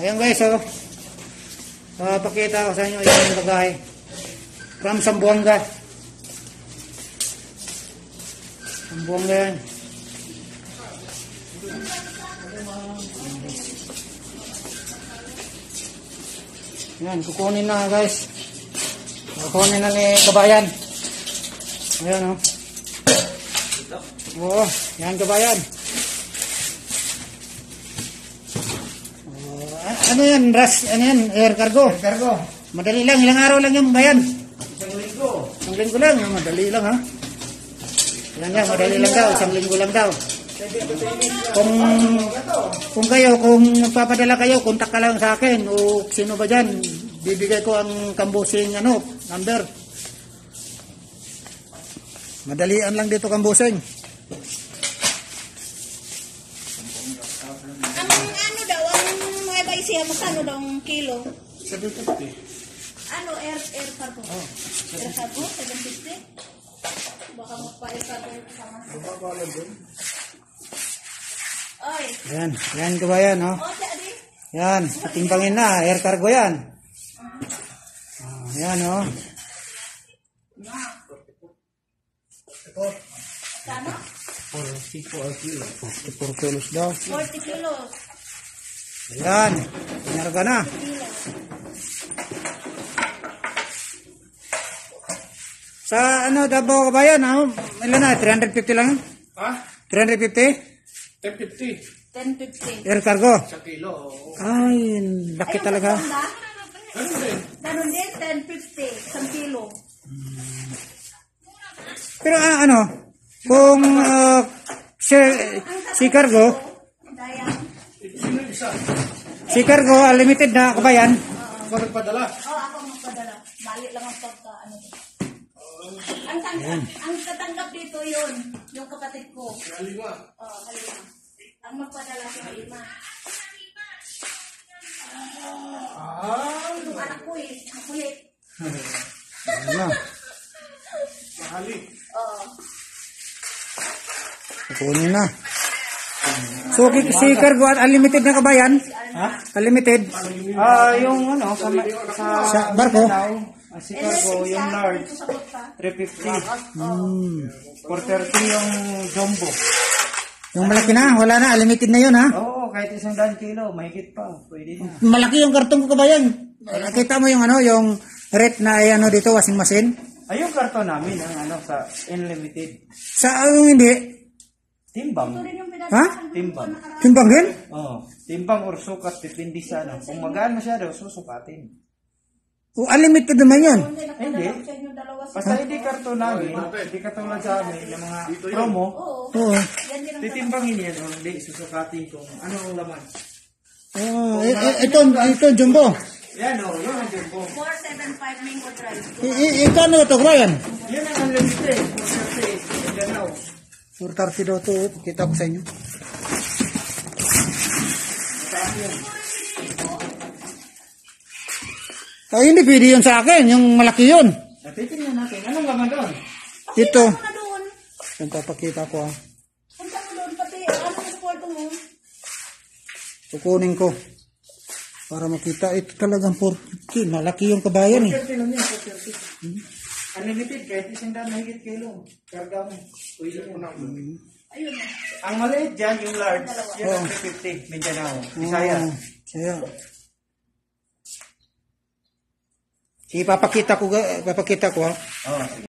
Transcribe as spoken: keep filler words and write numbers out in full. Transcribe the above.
Ayan guys, oh. Uh, pakita ko sa inyo yung bagahe. From Zamboanga. Zamboanga yan. Yan, kukunin na guys. Kukunin na ni kabayan. Ayan, oh. Oo, yan kabayan. Ano yan, Ras? Ano yan? Air cargo? Air cargo. Madali lang. Ilang araw lang yung bayan? Isang linggo. Isang linggo lang. Madali lang, ha? Yan yan. Madali lang daw. Isang linggo lang daw. Kung, kung kayo, kung magpapadala kayo, kontak ka lang sa akin. O sino ba dyan? Bibigay ko ang kambusing, ano, number. Madalian lang dito kambusing. Siya magkano daw ang kilo? seven fifty. Ano, air air cargo? Oh, air cargo, seven fifty? Baka magpa-air cargo sama. Baka wala din. Oy. Yan, yan kabayan, no? O, siya di? Yan, patimbangin na, air cargo yan. Oh, yan, oh. Kano? forty-four kilos. forty-four kilos daw. forty kilos. Yan, pinarga na. Sa ano, Davao kabayan, ano? Ilan na? three fifty lang? Ha? three fifty? ten fifty. ten fifty. Air cargo. Sa kilo. oo. Ay, laki Ayun, talaga. Ano din? Ganun din, ten fifty. Isang kilo. Pero ah, ano, kung uh, si, si cargo, Daya. Sino isa? si cargo, unlimited na kabayan. Ako nagpadala. Oh, ako magpadala. Bali lang ang pagka, ano. Ang, tanggap, ang katanggap dito yun, yung kapatid ko. Kalima. Oh, kalima. Ang magpadala sa kalima. Ah, Yung anak ko eh, ang kulit. Ano, mahali. Oo. kukunin na. So, si cargo at unlimited na kabayan? Ha? Unlimited? Ah, yung ano, sa, sa, Sa barko? Ah, si Cargo, yung large, three fifty. Hmm. four thirty yung jumbo. Yung malaki na, wala na, unlimited na yun, ha? Oo, kahit isang daan kilo, mahigit pa. Pwede na. Malaki yung karton ko kabayan. Nakita mo yung ano, yung rate na ay, ano dito, washing machine? Ay, yung karton namin, ang ano, sa unlimited. Sa yung hindi, Timbang. ha? Timbang. Timbangin? Oo. Timbang or sukat, depende sa ano. Kung magaan masyado, susukatin. O, unlimited naman yun. Hindi. Basta hindi karton namin, hindi katulad sa amin, ng mga promo, Oo. titimbangin yan, o hindi, susukatin kung ano ang laman. Oh, eh, eh, ito, ito, jumbo. Yan o, yun ang jumbo. four seventy-five mango drive. I, i, ikano ito, kabayan? Yun ang unlimited. Kasi, ganaw. four thirty daw ito, kita ko sa inyo. Ay, hindi pwede yun sa akin, yung malaki yun. Natitingnan natin, anong laman doon? Ito. Punta mo na doon. Yung papakita ko, ha. Punta mo doon, pati ano yung kwarto mo? Kukunin ko. Para makita, ito talagang four fifty. Malaki yung kabayan, eh. four thirty lang yan, four thirty. Hmm? Unlimited, kahit isang daan mahigit kilo. Karga mo. Pwede mo na. Ayun na. Ang maliit dyan, yung large, yan ang three fifty, Mindanao, Bisaya. Oh, Bisaya. Sige, papakita ko, ga- papakita ko, ha. Oh,